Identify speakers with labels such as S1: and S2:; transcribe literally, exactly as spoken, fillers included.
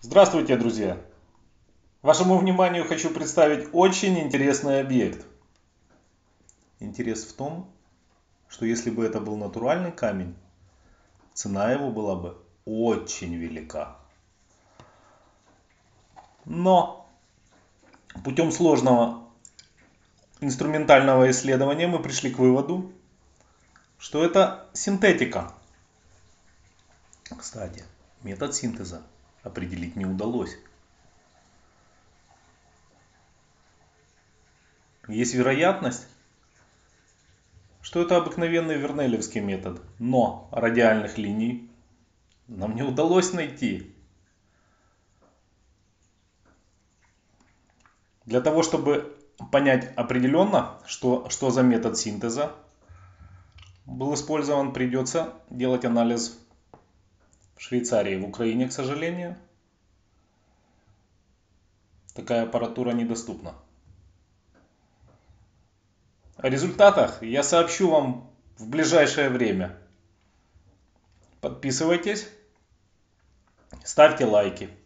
S1: Здравствуйте, друзья! Вашему вниманию хочу представить очень интересный объект. Интерес в том, что если бы это был натуральный камень, цена его была бы очень велика. Но путем сложного инструментального исследования мы пришли к выводу, что это синтетика. Кстати, метод синтеза определить не удалось. Есть вероятность, что это обыкновенный вернелевский метод, но радиальных линий нам не удалось найти. Для того, чтобы понять определенно, что, что за метод синтеза был использован, придется делать анализ в Швейцарии. В Украине, к сожалению, такая аппаратура недоступна. О результатах я сообщу вам в ближайшее время. Подписывайтесь, ставьте лайки.